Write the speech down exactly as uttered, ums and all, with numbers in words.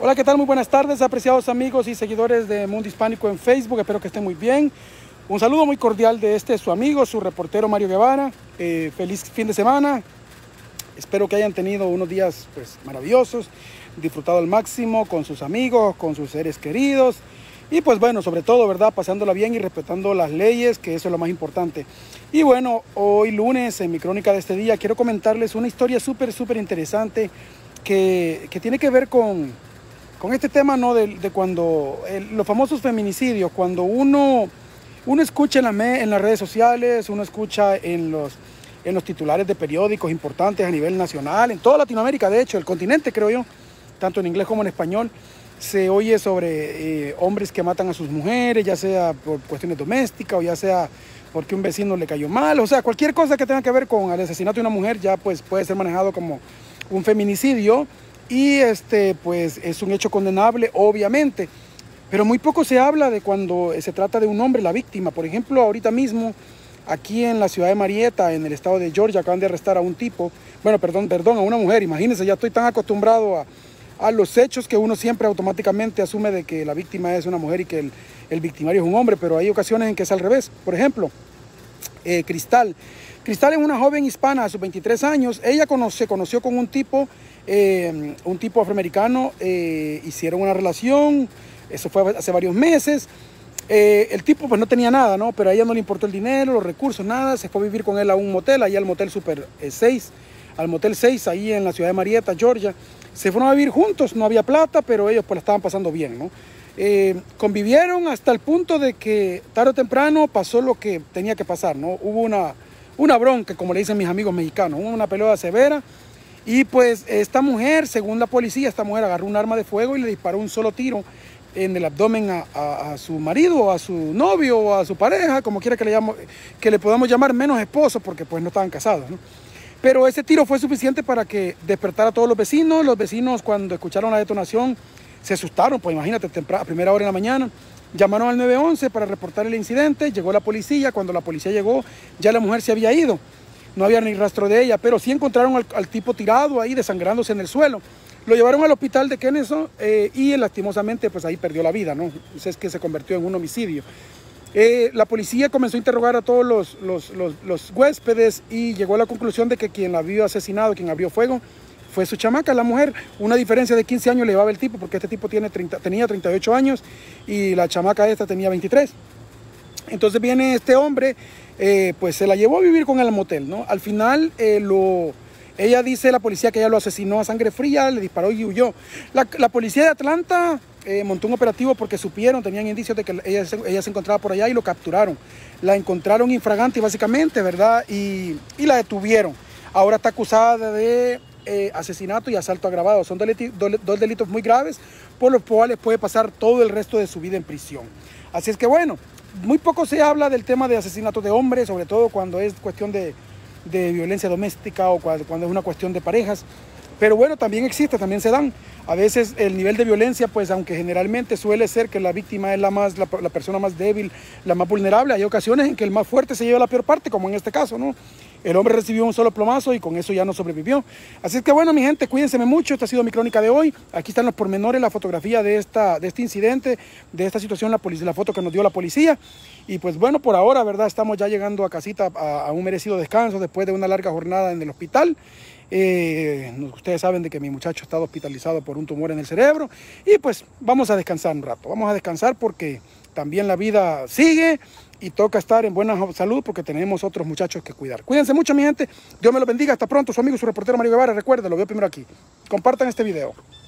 Hola, ¿qué tal? Muy buenas tardes, apreciados amigos y seguidores de Mundo Hispánico en Facebook. Espero que estén muy bien. Un saludo muy cordial de este su amigo, su reportero Mario Guevara. Eh, feliz fin de semana. Espero que hayan tenido unos días pues, maravillosos, disfrutado al máximo con sus amigos, con sus seres queridos. Y pues bueno, sobre todo, ¿verdad? Pasándola bien y respetando las leyes, que eso es lo más importante. Y bueno, hoy lunes, en mi crónica de este día, quiero comentarles una historia súper, súper interesante que, que tiene que ver con, con este tema, ¿no? De, de cuando el, los famosos feminicidios, cuando uno, uno escucha en, la me, en las redes sociales, uno escucha en los, en los titulares de periódicos importantes a nivel nacional, en toda Latinoamérica, de hecho, el continente, creo yo, tanto en inglés como en español. Se oye sobre eh, hombres que matan a sus mujeres, ya sea por cuestiones domésticas o ya sea porque un vecino le cayó mal. O sea, cualquier cosa que tenga que ver con el asesinato de una mujer ya pues, puede ser manejado como un feminicidio. Y este, pues, es un hecho condenable, obviamente. Pero muy poco se habla de cuando se trata de un hombre, la víctima. Por ejemplo, ahorita mismo, aquí en la ciudad de Marietta, en el estado de Georgia, acaban de arrestar a un tipo. Bueno, perdón, perdón, a una mujer. Imagínense, ya estoy tan acostumbrado a... a los hechos que uno siempre automáticamente asume de que la víctima es una mujer y que el, el victimario es un hombre, pero hay ocasiones en que es al revés. Por ejemplo, eh, Cristal. Cristal es una joven hispana a sus veintitrés años. Ella conoce, se conoció con un tipo, eh, un tipo afroamericano, eh, hicieron una relación, eso fue hace varios meses. Eh, el tipo pues no tenía nada, ¿no? Pero a ella no le importó el dinero, los recursos, nada. Se fue a vivir con él a un motel, ahí al Motel Super seis, al Motel seis, ahí en la ciudad de Marietta, Georgia. Se fueron a vivir juntos, no había plata, pero ellos pues la estaban pasando bien, ¿no? Eh, convivieron hasta el punto de que tarde o temprano pasó lo que tenía que pasar, ¿no? Hubo una, una bronca, como le dicen mis amigos mexicanos, hubo una pelea severa y pues esta mujer, según la policía, esta mujer agarró un arma de fuego y le disparó un solo tiro en el abdomen a, a, a su marido, a su novio o a su pareja, como quiera que le, llamo, que le podamos llamar, menos esposo, porque pues no estaban casados, ¿no? Pero ese tiro fue suficiente para que despertara a todos los vecinos. Los vecinos, cuando escucharon la detonación, se asustaron, pues imagínate, a primera hora de la mañana. Llamaron al nueve once para reportar el incidente, llegó la policía. Cuando la policía llegó, ya la mujer se había ido. No había ni rastro de ella, pero sí encontraron al, al tipo tirado ahí, desangrándose en el suelo. Lo llevaron al hospital de Kennesaw eh, y lastimosamente pues ahí perdió la vida, ¿no? Entonces es que se convirtió en un homicidio. Eh, la policía comenzó a interrogar a todos los, los, los, los huéspedes y llegó a la conclusión de que quien la había asesinado, quien abrió fuego, fue su chamaca, la mujer. Una diferencia de quince años le llevaba el tipo, porque este tipo tiene treinta, tenía treinta y ocho años y la chamaca esta tenía veintitrés. Entonces viene este hombre, eh, pues se la llevó a vivir con él al motel, ¿no? Al final, eh, lo, ella dice, la policía, que ella lo asesinó a sangre fría, le disparó y huyó. La, la policía de Atlanta... Eh, montó un operativo porque supieron, tenían indicios de que ella se, ella se encontraba por allá y lo capturaron. La encontraron infragante básicamente, ¿verdad? Y, y la detuvieron. Ahora está acusada de eh, asesinato y asalto agravado. Son deliti, do, dos delitos muy graves por los cuales puede pasar todo el resto de su vida en prisión. Así es que bueno, muy poco se habla del tema de asesinato de hombres, sobre todo cuando es cuestión de, de violencia doméstica o cuando, cuando es una cuestión de parejas. Pero bueno, también existe, también se dan. A veces el nivel de violencia, pues aunque generalmente suele ser que la víctima es la, más, la, la persona más débil, la más vulnerable, hay ocasiones en que el más fuerte se lleva la peor parte, como en este caso, ¿no? El hombre recibió un solo plomazo y con eso ya no sobrevivió. Así es que bueno, mi gente, cuídense mucho. Esta ha sido mi crónica de hoy. Aquí están los pormenores, la fotografía de, esta, de este incidente, de esta situación, la, policía, la foto que nos dio la policía. Y pues bueno, por ahora, ¿verdad? Estamos ya llegando a casita a, a un merecido descanso después de una larga jornada en el hospital. Eh, ustedes saben de que mi muchacho está hospitalizado por un tumor en el cerebro y pues vamos a descansar un rato, vamos a descansar porque también la vida sigue y toca estar en buena salud porque tenemos otros muchachos que cuidar. Cuídense mucho, mi gente, Dios me los bendiga, hasta pronto, su amigo, su reportero Mario Guevara. Recuerden, lo veo primero aquí, compartan este video.